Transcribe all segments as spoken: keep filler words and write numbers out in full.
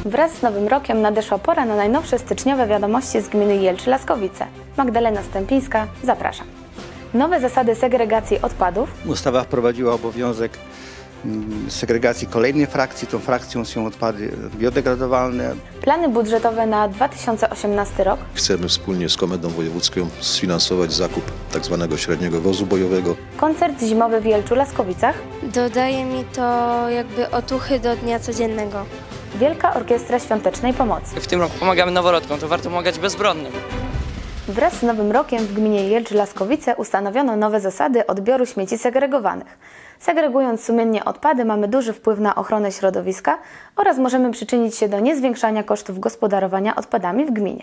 Wraz z Nowym Rokiem nadeszła pora na najnowsze styczniowe wiadomości z gminy Jelcz-Laskowice. Magdalena Stępińska, zapraszam. Nowe zasady segregacji odpadów. Ustawa wprowadziła obowiązek segregacji kolejnej frakcji. Tą frakcją są odpady biodegradowalne. Plany budżetowe na dwa tysiące osiemnasty rok. Chcemy wspólnie z Komendą Wojewódzką sfinansować zakup tak zwanego średniego wozu bojowego. Koncert zimowy w Jelczu-Laskowicach. Dodaje mi to jakby otuchy do dnia codziennego. Wielka Orkiestra Świątecznej Pomocy. W tym roku pomagamy noworodkom, to warto pomagać bezbronnym. Wraz z Nowym Rokiem w gminie Jelcz-Laskowice ustanowiono nowe zasady odbioru śmieci segregowanych. Segregując sumiennie odpady mamy duży wpływ na ochronę środowiska oraz możemy przyczynić się do niezwiększania kosztów gospodarowania odpadami w gminie.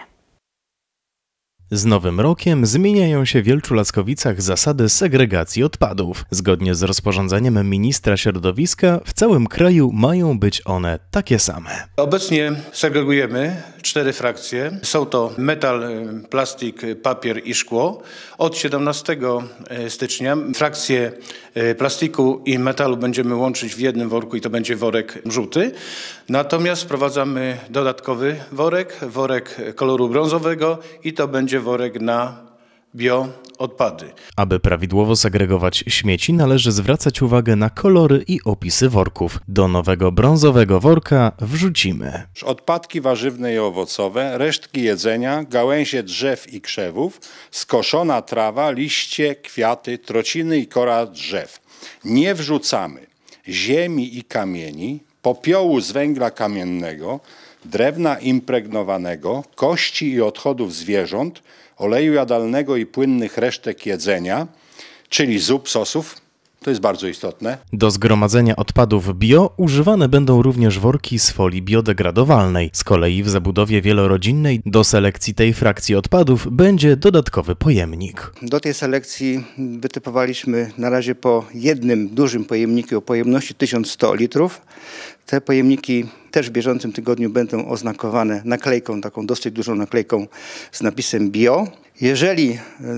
Z Nowym Rokiem zmieniają się w Jelczu-Laskowicach zasady segregacji odpadów. Zgodnie z rozporządzeniem ministra środowiska w całym kraju mają być one takie same. Obecnie segregujemy cztery frakcje. Są to metal, plastik, papier i szkło. Od siedemnastego stycznia frakcje plastiku i metalu będziemy łączyć w jednym worku i to będzie worek żółty. Natomiast wprowadzamy dodatkowy worek, worek koloru brązowego i to będzie worek na bioodpady. Aby prawidłowo segregować śmieci, należy zwracać uwagę na kolory i opisy worków. Do nowego brązowego worka wrzucimy odpadki warzywne i owocowe, resztki jedzenia, gałęzie drzew i krzewów, skoszona trawa, liście, kwiaty, trociny i kora drzew. Nie wrzucamy ziemi i kamieni, popiołu z węgla kamiennego, drewna impregnowanego, kości i odchodów zwierząt, oleju jadalnego i płynnych resztek jedzenia, czyli zup, sosów. To jest bardzo istotne. Do zgromadzenia odpadów bio używane będą również worki z folii biodegradowalnej. Z kolei w zabudowie wielorodzinnej do selekcji tej frakcji odpadów będzie dodatkowy pojemnik. Do tej selekcji wytypowaliśmy na razie po jednym dużym pojemniku o pojemności tysiąc sto litrów. Te pojemniki też w bieżącym tygodniu będą oznakowane naklejką, taką dosyć dużą naklejką z napisem bio. Jeżeli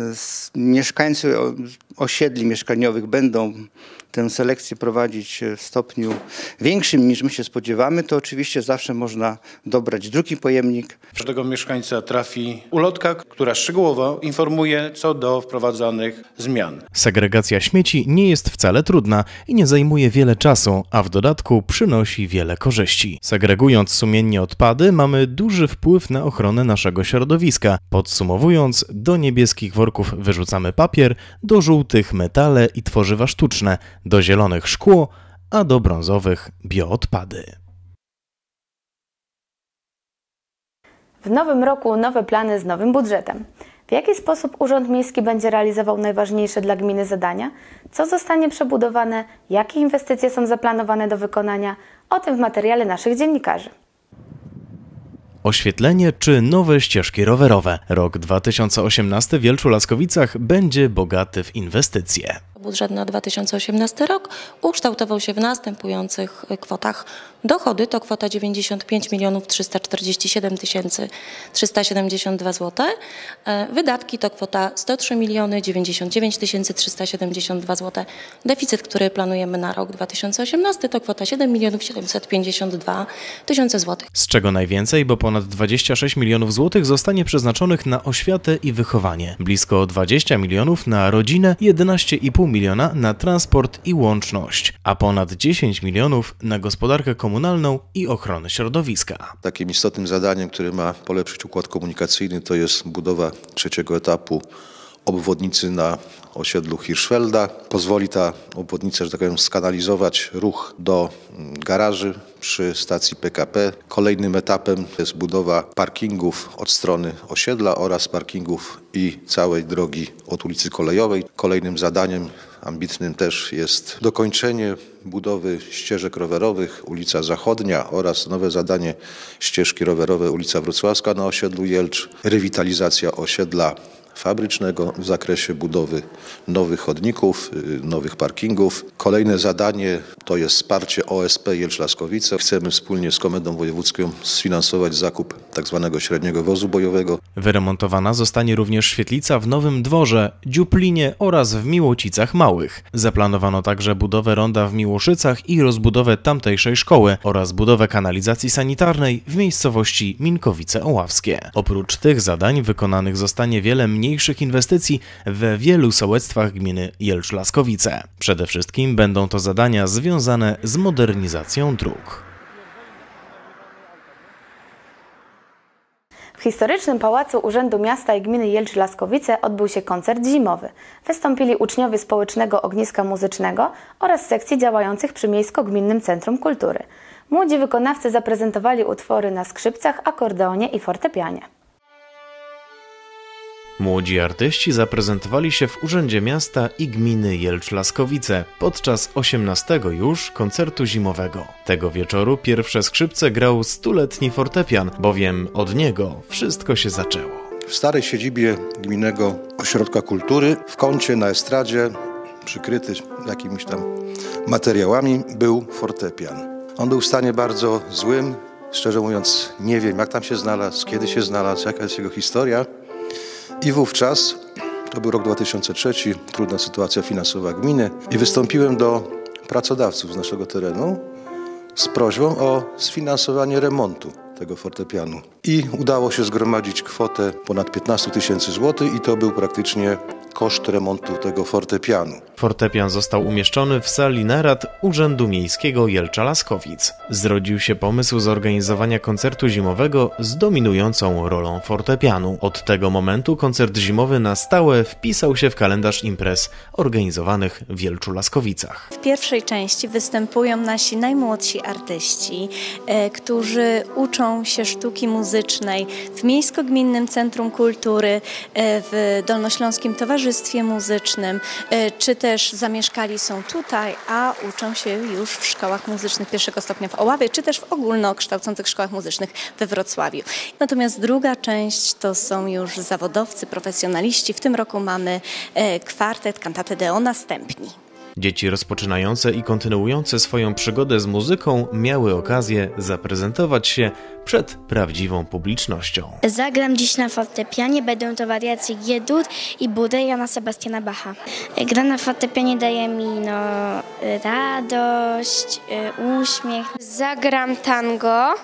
mieszkańcy osiedli mieszkaniowych będą tę selekcję prowadzić w stopniu większym niż my się spodziewamy, to oczywiście zawsze można dobrać drugi pojemnik. Każdego mieszkańca trafi ulotka, która szczegółowo informuje co do wprowadzanych zmian. Segregacja śmieci nie jest wcale trudna i nie zajmuje wiele czasu, a w dodatku przynosi wiele korzyści. Segregując sumiennie odpady, mamy duży wpływ na ochronę naszego środowiska. Podsumowując, do niebieskich worków wyrzucamy papier, do żółtych metale i tworzywa sztuczne, do zielonych szkło, a do brązowych bioodpady. W nowym roku nowe plany z nowym budżetem. W jaki sposób Urząd Miejski będzie realizował najważniejsze dla gminy zadania? Co zostanie przebudowane? Jakie inwestycje są zaplanowane do wykonania? O tym w materiale naszych dziennikarzy. Oświetlenie czy nowe ścieżki rowerowe? Rok dwa tysiące osiemnasty w Jelczu-Laskowicach będzie bogaty w inwestycje. Budżet na dwa tysiące osiemnasty rok ukształtował się w następujących kwotach. Dochody to kwota dziewięćdziesiąt pięć milionów trzysta czterdzieści siedem tysięcy trzysta siedemdziesiąt dwa złote. Wydatki to kwota sto trzy miliony dziewięćdziesiąt dziewięć tysięcy trzysta siedemdziesiąt dwa złote. Deficyt, który planujemy na rok dwa tysiące osiemnasty to kwota siedem milionów siedemset pięćdziesiąt dwa tysiące złotych. Z czego najwięcej, bo ponad dwadzieścia sześć milionów złotych zostanie przeznaczonych na oświatę i wychowanie. Blisko dwadzieścia milionów na rodzinę, jedenaście i pół miliona na transport i łączność, a ponad dziesięć milionów na gospodarkę komunalną i ochronę środowiska. Takim istotnym zadaniem, które ma polepszyć układ komunikacyjny, to jest budowa trzeciego etapu obwodnicy na osiedlu Hirschfelda. Pozwoli ta obwodnica, że tak powiem, skanalizować ruch do garaży przy stacji P K P. Kolejnym etapem jest budowa parkingów od strony osiedla oraz parkingów i całej drogi od ulicy Kolejowej. Kolejnym zadaniem ambitnym też jest dokończenie budowy ścieżek rowerowych ulica Zachodnia oraz nowe zadanie ścieżki rowerowe ulica Wrocławska na osiedlu Jelcz, rewitalizacja osiedla fabrycznego w zakresie budowy nowych chodników, nowych parkingów. Kolejne zadanie to jest wsparcie O S P Jelcz-Laskowice. Chcemy wspólnie z Komendą Wojewódzką sfinansować zakup tak zwanego średniego wozu bojowego. Wyremontowana zostanie również świetlica w Nowym Dworze, Dziuplinie oraz w Miłocicach Małych. Zaplanowano także budowę ronda w Miłoszycach i rozbudowę tamtejszej szkoły oraz budowę kanalizacji sanitarnej w miejscowości Minkowice Oławskie. Oprócz tych zadań wykonanych zostanie wiele mniejszych inwestycji we wielu sołectwach gminy Jelcz-Laskowice. Przede wszystkim będą to zadania związane z modernizacją dróg. W historycznym pałacu Urzędu Miasta i Gminy Jelcz-Laskowice odbył się koncert zimowy. Wystąpili uczniowie Społecznego Ogniska Muzycznego oraz sekcji działających przy Miejsko-Gminnym Centrum Kultury. Młodzi wykonawcy zaprezentowali utwory na skrzypcach, akordeonie i fortepianie. Młodzi artyści zaprezentowali się w Urzędzie Miasta i Gminy Jelcz-Laskowice podczas osiemnastego już koncertu zimowego. Tego wieczoru pierwsze skrzypce grał stuletni fortepian, bowiem od niego wszystko się zaczęło. W starej siedzibie Gminnego Ośrodka Kultury w kącie na estradzie, przykryty jakimiś tam materiałami, był fortepian. On był w stanie bardzo złym, szczerze mówiąc nie wiem jak tam się znalazł, kiedy się znalazł, jaka jest jego historia. I wówczas, to był rok dwa tysiące trzeci, trudna sytuacja finansowa gminy i wystąpiłem do pracodawców z naszego terenu z prośbą o sfinansowanie remontu tego fortepianu. I udało się zgromadzić kwotę ponad piętnaście tysięcy złotych i to był praktycznie koszt remontu tego fortepianu. Fortepian został umieszczony w sali narad Urzędu Miejskiego Jelcza-Laskowic. Zrodził się pomysł zorganizowania koncertu zimowego z dominującą rolą fortepianu. Od tego momentu koncert zimowy na stałe wpisał się w kalendarz imprez organizowanych w Jelczu-Laskowicach. W pierwszej części występują nasi najmłodsi artyści, e, którzy uczą się sztuki muzycznej w Miejsko-Gminnym Centrum Kultury, e, w Dolnośląskim Towarzystwie Muzycznym, e, czy też zamieszkali są tutaj, a uczą się już w szkołach muzycznych pierwszego stopnia w Oławie, czy też w ogólnokształcących szkołach muzycznych we Wrocławiu. Natomiast druga część to są już zawodowcy, profesjonaliści. W tym roku mamy e, kwartet Cantate Deo Następni. Dzieci rozpoczynające i kontynuujące swoją przygodę z muzyką miały okazję zaprezentować się przed prawdziwą publicznością. Zagram dziś na fortepianie, będą to wariacje G-dur i Budę Jana Sebastiana Bacha. Gra na fortepianie daje mi no, radość, uśmiech. Zagram tango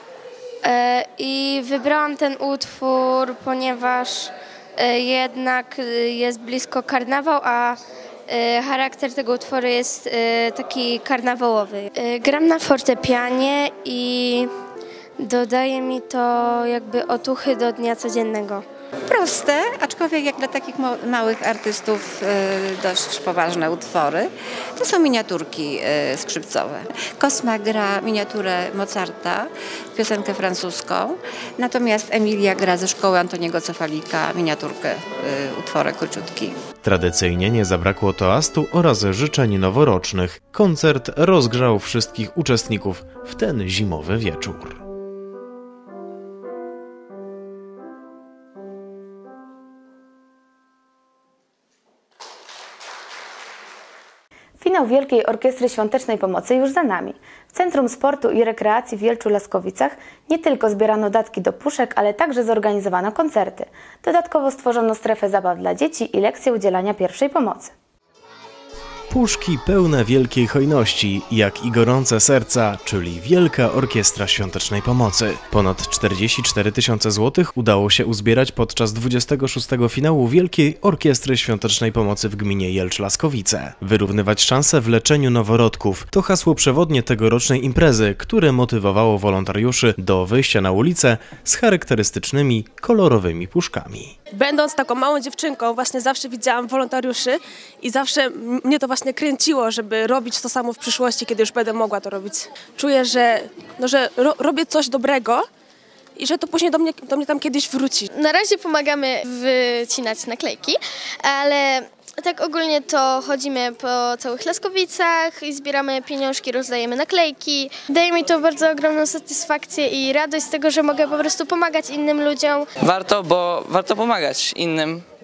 e, i wybrałam ten utwór, ponieważ e, jednak jest blisko karnawał, a charakter tego utworu jest taki karnawałowy. Gram na fortepianie i dodaje mi to jakby otuchy do dnia codziennego. Proste, aczkolwiek jak dla takich małych artystów dość poważne utwory. To są miniaturki skrzypcowe. Kosma gra miniaturę Mozarta, piosenkę francuską, natomiast Emilia gra ze szkoły Antoniego Cefalika miniaturkę, utworek króciutki. Tradycyjnie nie zabrakło toastu oraz życzeń noworocznych. Koncert rozgrzał wszystkich uczestników w ten zimowy wieczór. Finał Wielkiej Orkiestry Świątecznej Pomocy już za nami. W Centrum Sportu i Rekreacji w Jelczu-Laskowicach nie tylko zbierano datki do puszek, ale także zorganizowano koncerty. Dodatkowo stworzono strefę zabaw dla dzieci i lekcje udzielania pierwszej pomocy. Puszki pełne wielkiej hojności, jak i gorące serca, czyli Wielka Orkiestra Świątecznej Pomocy. Ponad czterdzieści cztery tysiące złotych udało się uzbierać podczas dwudziestego szóstego finału Wielkiej Orkiestry Świątecznej Pomocy w gminie Jelcz-Laskowice. Wyrównywać szanse w leczeniu noworodków to hasło przewodnie tegorocznej imprezy, które motywowało wolontariuszy do wyjścia na ulicę z charakterystycznymi, kolorowymi puszkami. Będąc taką małą dziewczynką, właśnie zawsze widziałam wolontariuszy i zawsze mnie to właśnie kręciło, żeby robić to samo w przyszłości, kiedy już będę mogła to robić. Czuję, że, no, że ro, robię coś dobrego i że to później do mnie, do mnie tam kiedyś wróci. Na razie pomagamy wycinać naklejki, ale tak ogólnie to chodzimy po całych Laskowicach i zbieramy pieniążki, rozdajemy naklejki. Daje mi to bardzo ogromną satysfakcję i radość z tego, że mogę po prostu pomagać innym ludziom. Warto, bo warto pomagać innym.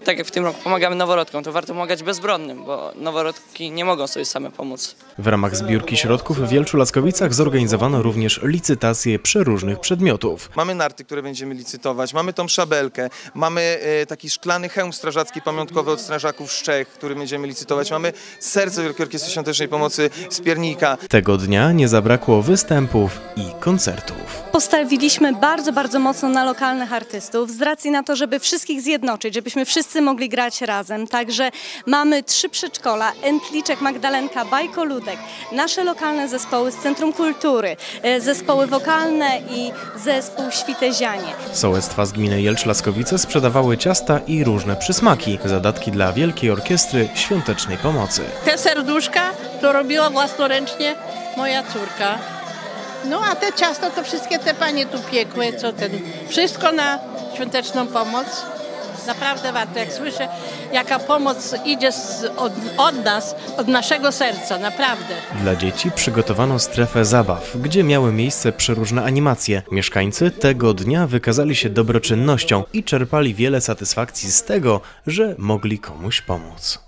tak jak w tym roku pomagamy noworodkom, to warto pomagać bezbronnym, bo noworodki nie mogą sobie same pomóc. W ramach zbiórki środków w Wielczu-Laskowicach zorganizowano również licytację przeróżnych przedmiotów. Mamy narty, które będziemy licytować, mamy tą szabelkę, mamy e, taki szklany hełm strażacki pamiątkowy od strażaków z Czech, który będziemy licytować, mamy serce Wielkiej Orkiestry Świątecznej Pomocy z Piernika. Tego dnia nie zabrakło występów i koncertów. Postawiliśmy bardzo, bardzo mocno na lokalnych artystów z racji na to, żeby wszystkich zjednoczyć, żebyśmy wszyscy mogli grać razem. Także mamy trzy przedszkola, Entliczek, Magdalenka, Bajkoludek, nasze lokalne zespoły z Centrum Kultury, zespoły wokalne i zespół Świtezianie. Sołectwa z gminy Jelcz-Laskowice sprzedawały ciasta i różne przysmaki, zadatki dla Wielkiej Orkiestry Świątecznej Pomocy. Te serduszka to robiła własnoręcznie moja córka. No a te ciasta to wszystkie te panie tu piekły, co ten, wszystko na świąteczną pomoc. Naprawdę warto, jak słyszę, jaka pomoc idzie z, od, od nas, od naszego serca, naprawdę. Dla dzieci przygotowano strefę zabaw, gdzie miały miejsce przeróżne animacje. Mieszkańcy tego dnia wykazali się dobroczynnością i czerpali wiele satysfakcji z tego, że mogli komuś pomóc.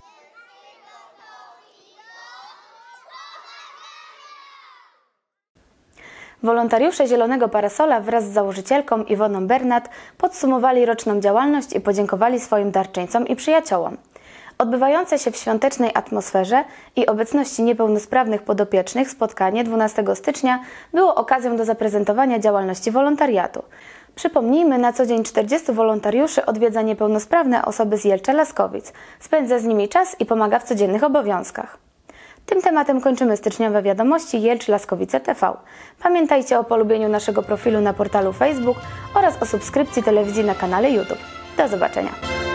Wolontariusze Zielonego Parasola wraz z założycielką Iwoną Bernat podsumowali roczną działalność i podziękowali swoim darczyńcom i przyjaciołom. Odbywające się w świątecznej atmosferze i obecności niepełnosprawnych podopiecznych spotkanie dwunastego stycznia było okazją do zaprezentowania działalności wolontariatu. Przypomnijmy, na co dzień czterdziestu wolontariuszy odwiedza niepełnosprawne osoby z Jelcza-Laskowic, spędza z nimi czas i pomaga w codziennych obowiązkach. Tym tematem kończymy styczniowe wiadomości Jelcz-Laskowice T V. Pamiętajcie o polubieniu naszego profilu na portalu Facebook oraz o subskrypcji telewizji na kanale YouTube. Do zobaczenia!